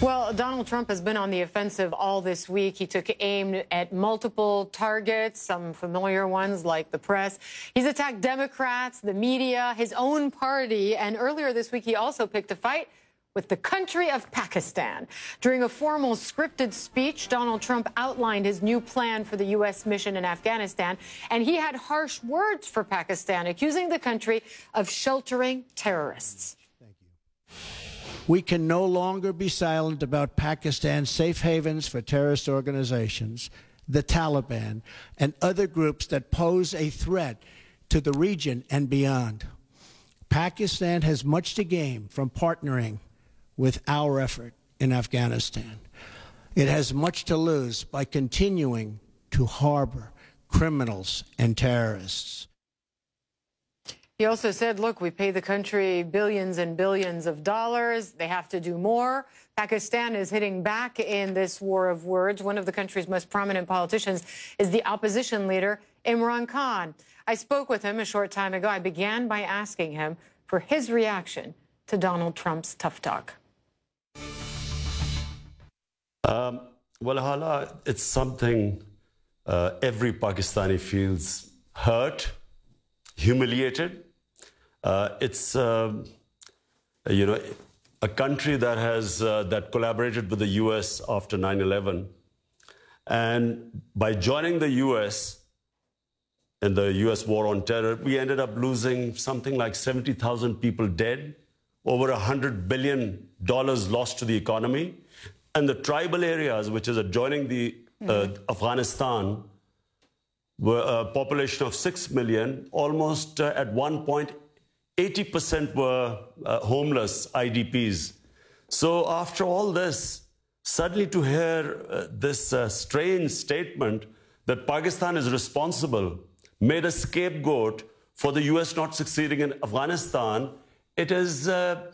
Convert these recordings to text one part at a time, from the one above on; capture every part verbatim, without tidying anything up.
Well, Donald Trump has been on the offensive all this week. He took aim at multiple targets, some familiar ones like the press. He's attacked Democrats, the media, his own party. And earlier this week, he also picked a fight with the country of Pakistan. During a formal scripted speech, Donald Trump outlined his new plan for the U S mission in Afghanistan. And he had harsh words for Pakistan, accusing the country of sheltering terrorists. We can no longer be silent about Pakistan's safe havens for terrorist organizations, the Taliban, and other groups that pose a threat to the region and beyond. Pakistan has much to gain from partnering with our effort in Afghanistan. It has much to lose by continuing to harbor criminals and terrorists. He also said, look, we pay the country billions and billions of dollars. They have to do more. Pakistan is hitting back in this war of words. One of the country's most prominent politicians is the opposition leader, Imran Khan. I spoke with him a short time ago. I began by asking him for his reaction to Donald Trump's tough talk. Um, well, Hala, it's something uh, every Pakistani feels hurt, humiliated. Uh, it's, uh, you know, a country that has uh, that collaborated with the U S after nine eleven. And by joining the U S in the U S war on terror, we ended up losing something like seventy thousand people dead, over one hundred billion dollars lost to the economy. And the tribal areas, which is adjoining the uh, mm-hmm. Afghanistan, were a population of six million, almost uh, at one point, eighty percent were uh, homeless I D Ps. So after all this, suddenly to hear uh, this uh, strange statement that Pakistan is responsible, made a scapegoat for the U S not succeeding in Afghanistan, it is, uh,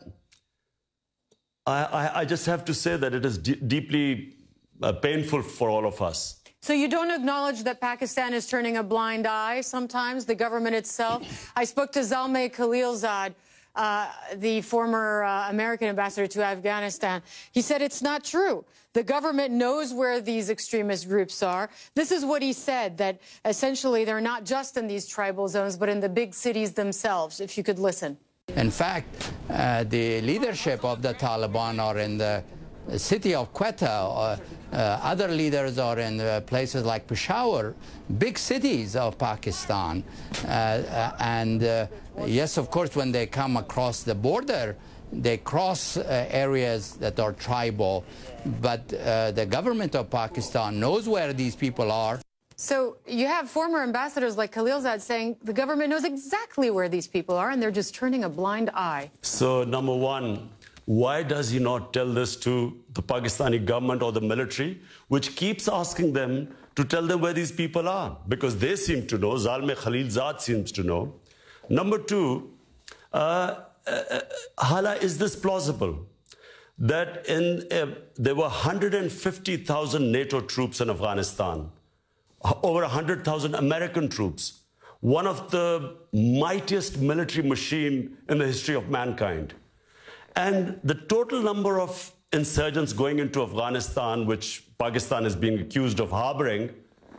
I, I, I just have to say that it is d deeply uh, painful for all of us. So you don't acknowledge that Pakistan is turning a blind eye sometimes, the government itself? I spoke to Zalmay Khalilzad, uh, the former uh, American ambassador to Afghanistan. He said it's not true. The government knows where these extremist groups are. This is what he said, that essentially they're not just in these tribal zones, but in the big cities themselves, if you could listen. In fact, uh, the leadership of the Taliban are in the city of Quetta, or uh, other leaders are in uh, places like Peshawar, big cities of Pakistan. Uh, uh, and uh, yes, of course, when they come across the border, they cross uh, areas that are tribal. But uh, the government of Pakistan knows where these people are. So you have former ambassadors like Khalilzad saying the government knows exactly where these people are and they're just turning a blind eye. So, number one, why does he not tell this to the Pakistani government or the military, which keeps asking them to tell them where these people are? Because they seem to know, Zalmay Khalilzad seems to know. Number two, uh, uh, Hala, is this plausible? That in, uh, there were one hundred fifty thousand NATO troops in Afghanistan, over one hundred thousand American troops, one of the mightiest military machine in the history of mankind. And the total number of insurgents going into Afghanistan, which Pakistan is being accused of harboring,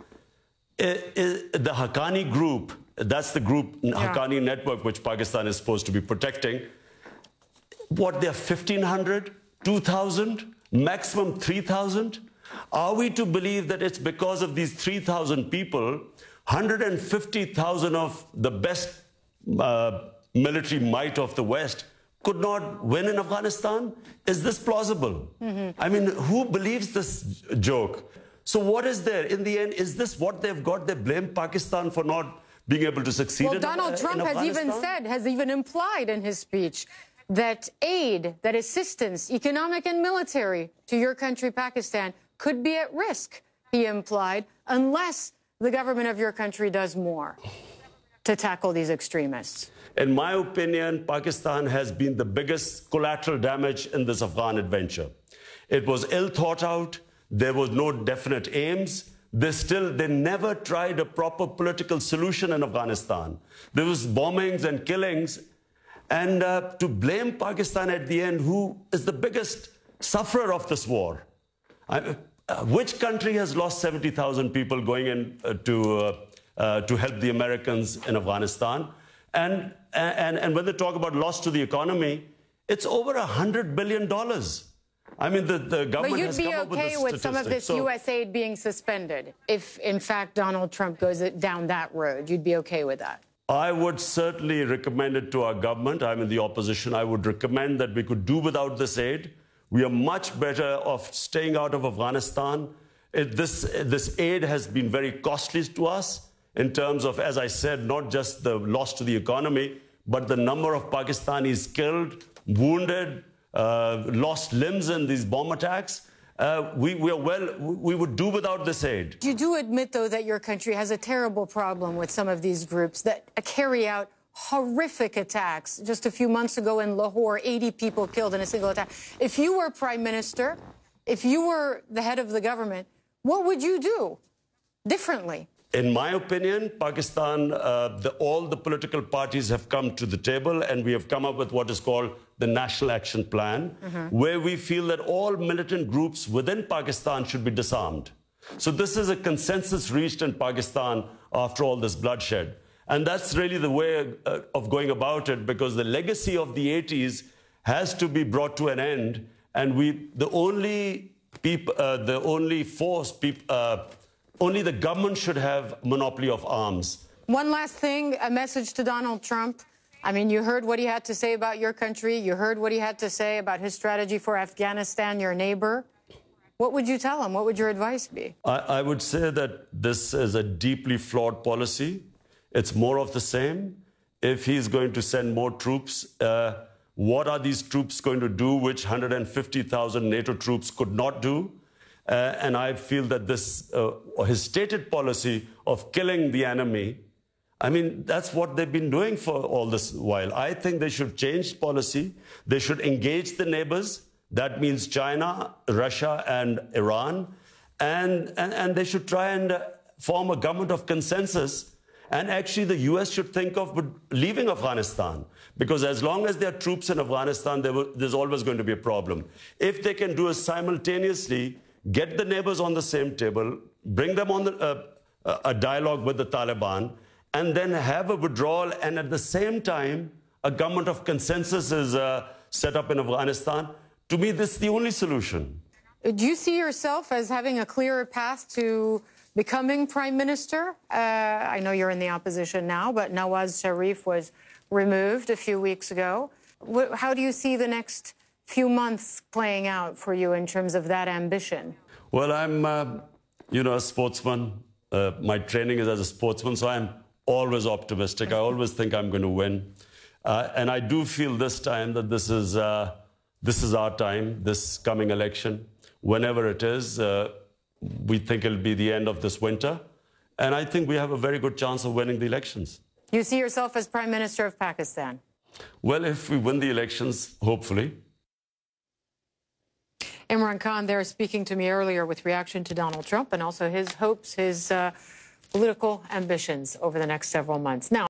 is, is the Haqqani group, that's the group, yeah. Haqqani network, which Pakistan is supposed to be protecting. What, they're fifteen hundred, two thousand, maximum three thousand? Are we to believe that it's because of these three thousand people, one hundred fifty thousand of the best uh, military might of the West could not win in Afghanistan? Is this plausible? Mm-hmm. I mean, who believes this joke? So what is there? In the end, is this what they've got? They blame Pakistan for not being able to succeed well, in Donald uh, Trump in has even said, has even implied in his speech that aid, that assistance, economic and military, to your country, Pakistan, could be at risk, he implied, unless the government of your country does more to tackle these extremists. In my opinion, Pakistan has been the biggest collateral damage in this Afghan adventure. It was ill thought out. There was no definite aims. They still, they never tried a proper political solution in Afghanistan. There was bombings and killings. And uh, to blame Pakistan at the end, who is the biggest sufferer of this war. I, uh, which country has lost seventy thousand people going in uh, to, uh, uh, to help the Americans in Afghanistan? And, and, and when they talk about loss to the economy, it's over one hundred billion dollars. I mean, the, the government But you'd has be come up with okay the with some of this so, U S aid being suspended if, in fact, Donald Trump goes down that road. You'd be okay with that? I would certainly recommend it to our government. I'm in the opposition. I would recommend that we could do without this aid. We are much better off staying out of Afghanistan. It, this, this aid has been very costly to us in terms of, as I said, not just the loss to the economy, but the number of Pakistanis killed, wounded, uh, lost limbs in these bomb attacks. Uh, we, we, are well, we would do without this aid. You do admit, though, that your country has a terrible problem with some of these groups that carry out horrific attacks. Just a few months ago in Lahore, eighty people killed in a single attack. If you were prime minister, if you were the head of the government, what would you do differently? In my opinion, Pakistan, uh, the, all the political parties have come to the table and we have come up with what is called the National Action Plan, mm-hmm. where we feel that all militant groups within Pakistan should be disarmed. So this is a consensus reached in Pakistan after all this bloodshed. And that's really the way uh, of going about it, because the legacy of the eighties has to be brought to an end. And we, the only people, uh, the only force, peop, uh, only the government should have monopoly of arms. One last thing, a message to Donald Trump. I mean, you heard what he had to say about your country. You heard what he had to say about his strategy for Afghanistan, your neighbor. What would you tell him? What would your advice be? I, I would say that this is a deeply flawed policy. It's more of the same. If he's going to send more troops, uh, what are these troops going to do, which one hundred fifty thousand NATO troops could not do? Uh, and I feel that this, uh, his stated policy of killing the enemy, I mean, that's what they've been doing for all this while. I think they should change policy. They should engage the neighbors. That means China, Russia, and Iran. And, and, and they should try and uh, form a government of consensus. And actually, the U S should think of leaving Afghanistan, because as long as there are troops in Afghanistan, there will, there's always going to be a problem. If they can do it simultaneously, get the neighbors on the same table, bring them on the, uh, a dialogue with the Taliban, and then have a withdrawal, and at the same time, a government of consensus is uh, set up in Afghanistan. To me, this is the only solution. Do you see yourself as having a clearer path to becoming prime minister? Uh, I know you're in the opposition now, but Nawaz Sharif was removed a few weeks ago. How do you see the next few months playing out for you in terms of that ambition? Well, I'm, uh, you know, a sportsman. Uh, my training is as a sportsman, so I'm always optimistic. I always think I'm going to win. Uh, and I do feel this time that this is, uh, this is our time, this coming election. Whenever it is, uh, we think it'll be the end of this winter. And I think we have a very good chance of winning the elections. You see yourself as Prime Minister of Pakistan? Well, if we win the elections, hopefully. Imran Khan there speaking to me earlier with reaction to Donald Trump and also his hopes, his uh, political ambitions over the next several months. Now,